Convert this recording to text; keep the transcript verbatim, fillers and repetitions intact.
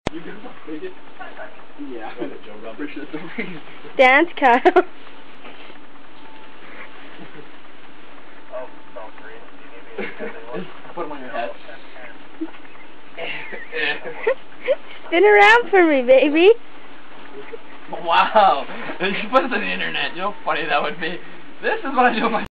You can make it? Yeah. Dance, Kyle. Put them on your head. Spin around for me, baby. Wow. You should put this on the internet. You know how funny that would be. This is what I do with my